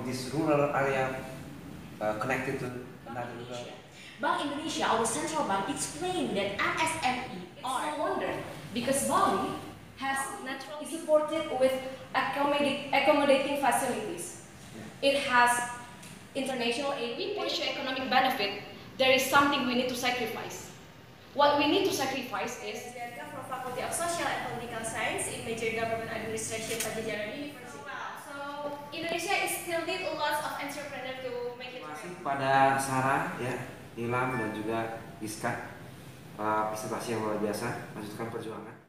from this rural area connected to another rural. Bank Indonesia, our central bank, explained that MSME is no wonder because Bali is supported with accommodating facilities. It has international aid. We push economic benefit. There is something we need to sacrifice. What we need to sacrifice is from Faculty of Social and Political Science in Major Government Administration Pajajaran University. So Indonesia is still need a lot of entrepreneurs to make it. Terima kasih pada Sarah, ya, Nilam dan juga Iska, presentasi yang luar biasa, lanjutkan perjuangan.